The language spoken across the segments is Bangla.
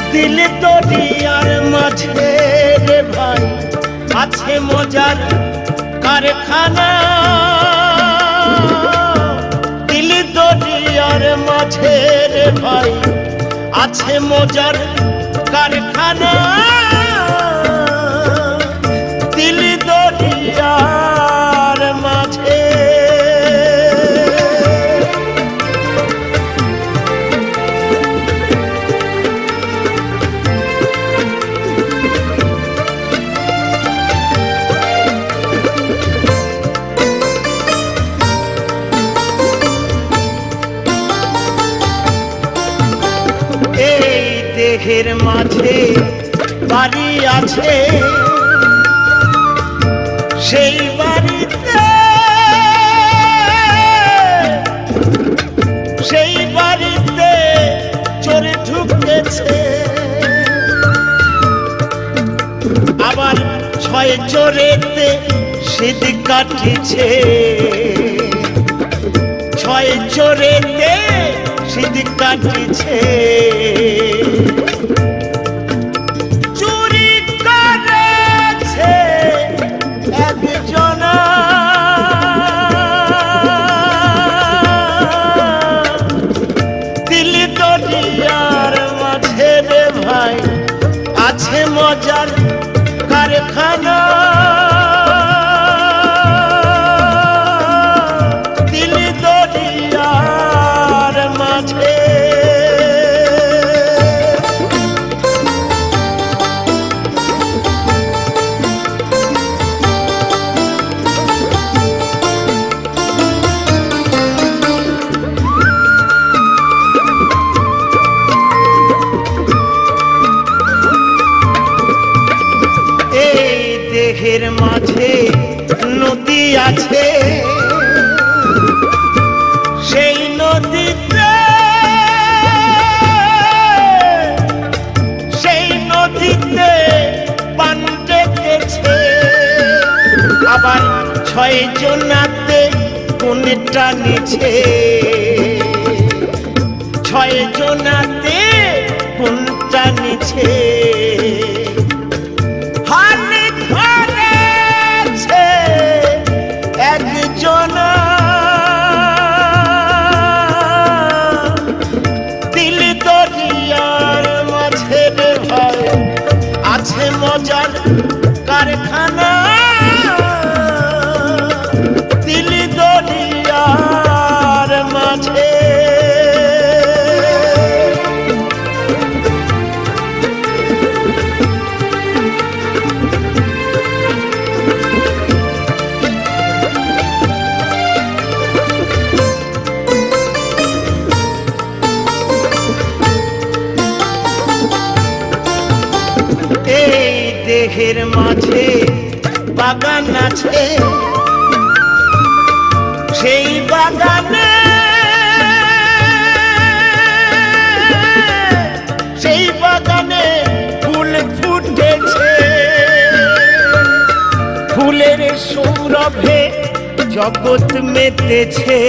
দিল দরিয়ার মাঝে রে ভাই আছে মজার কারখানা। দিল দরিয়ার মাঝে রে ভাই আছে মজার কারখানা। দিল দরিয়ার মাঝে দেহের মাঝে বাড়ি আছে, সেই বাড়িতে চোরে ঢুকেছে। আবার ছয় চোরেতে শীত কাটিছে, ছয় চোরেতে শীত কাটিছে। চুরি করেছে একজনা, দিল দরিয়ার মাঝে রে ভাই আছে মজার কারখানা। দিল দরিয়ার মাঝে দেহের মাঝে নদী আছে, সেই নদীতে পান ডেকেছে। আবার ছয় জনাতে কোন টানেছে, ছয় জনাতে কোন টানেছে। একজনা দিল দরিয়ার মাঝে রে ভাই আছে মজার কারখানা। দিল দরিয়ার মাঝে এই দেহের মাঝে বাগান আছে, সেই বাগানে ফুল ফুটেছে। ফুলের সৌরভে জগৎ মেতেছে।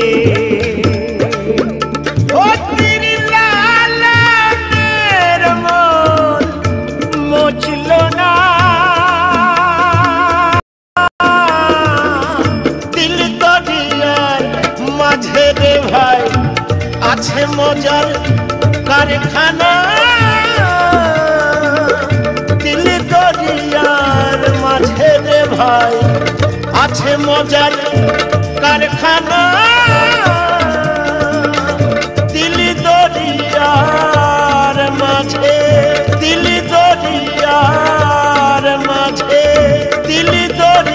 দিল দরিয়ার মাঝে রে ভাই আছে মজার কারখানা। দিল দরিয়ার মাঝে রে ভাই আছে মজার কারখানা। দিল দরিয়ার মাঝে, দিল দরিয়ার মাঝে, দিল দরিয়ার